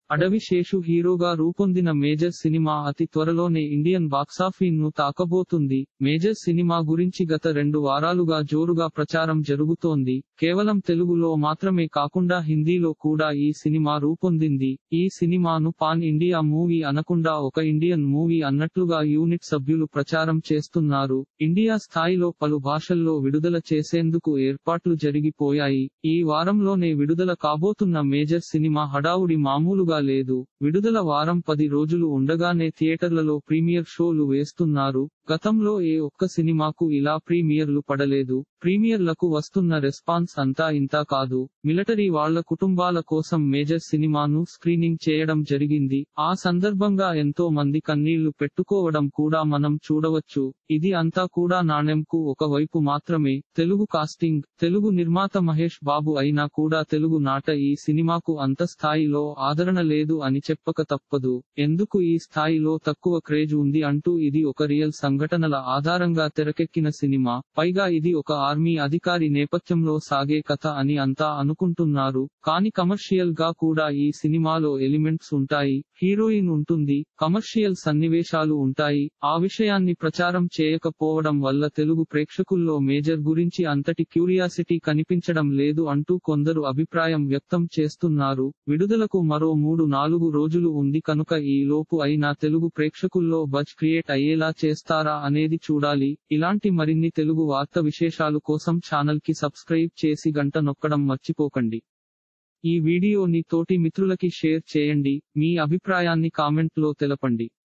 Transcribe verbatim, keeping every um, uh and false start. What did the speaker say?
అడవి శేషు హీరోగా రూపొందిన మేజర్ సినిమా అతి త్వరలోనే ఇండియన్ బాక్సాఫీస్ ను తాకబోతుంది. మేజర్ సినిమా గురించి గత రెండు వారాలుగా జోరుగా ప్రచారం జరుగుతోంది. కేవలం తెలుగులో మాత్రమే కాకుండా హిందీలో కూడా ఈ సినిమా రూపొందింది. ఈ సినిమాను పాన్ ఇండియా మూవీ అనకుండా ఒక ఇండియన్ మూవీ అన్నట్లుగా యూనిట్ సభ్యులు ప్రచారం చేస్తున్నారు. ఇండియా స్థాయిలో పలు భాషల్లో విడుదల చేసేందుకు ఏర్పాట్లు జరిగిపోయాయి. ఈ వారంలోనే విడుదల కాబోతున్న మేజర్ సినిమా హడావుడి మామూలుగా లేదు. విడుదల వారం పది రోజులు ఉండగానే థియేటర్లలో ప్రీమియర్ షోలు వేస్తున్నారు. గతంలో ఏ ఒక్క సినిమాకు ఇలా ప్రీమియర్లు పడలేదు. ప్రీమియర్లకు వస్తున్న రెస్పాన్స్ అంతా ఇంతా కాదు. మిలిటరీ వాళ్ల కుటుంబాల కోసం మేజర్ సినిమాను స్క్రీనింగ్ చేయడం జరిగింది. ఆ సందర్భంగా ఎంతో మంది కన్నీళ్లు పెట్టుకోవడం కూడా మనం చూడవచ్చు. ఇది అంతా కూడా నాణెంకు ఒక వైపు మాత్రమే. తెలుగు కాస్టింగ్, తెలుగు నిర్మాత మహేష్ బాబు అయినా కూడా తెలుగు నాట ఈ సినిమాకు అంత స్థాయిలో ఆదరణ లేదు అని చెప్పక తప్పదు. ఎందుకు ఈ స్థాయిలో తక్కువ క్రేజ్ ఉంది అంటూ ఇది ఒక రియల్ సంఘటనల ఆధారంగా తెరకెక్కిన సినిమా. పైగా ఇది ఒక ఆర్మీ అధికారి నేపథ్యంలో సాగే కథ అని అంతా అనుకుంటున్నారు. కానీ కమర్షియల్ గా కూడా ఈ సినిమాలో ఎలిమెంట్స్ ఉంటాయి. హీరోయిన్ ఉంటుంది, కమర్షియల్ సన్నివేశాలు ఉంటాయి. ఆ విషయాన్ని ప్రచారం చేయకపోవడం వల్ల తెలుగు ప్రేక్షకుల్లో మేజర్ గురించి అంతటి క్యూరియాసిటీ కనిపించడం లేదు అంటూ కొందరు అభిప్రాయం వ్యక్తం చేస్తున్నారు. విడుదలకు మరో మూడు నాలుగు రోజులు ఉంది కనుక ఈ లోపు అయినా తెలుగు ప్రేక్షకుల్లో బజ్ క్రియేట్ అయ్యేలా చేస్తారా అనేది చూడాలి. ఇలాంటి మరిన్ని తెలుగు వార్త విశేషాలు కోసం ఛానల్ కి సబ్స్క్రైబ్ చేసి గంట నొక్కడం మర్చిపోకండి. ఈ వీడియోని తోటి మిత్రులకి షేర్ చేయండి. మీ అభిప్రాయాన్ని కామెంట్ లో తెలపండి.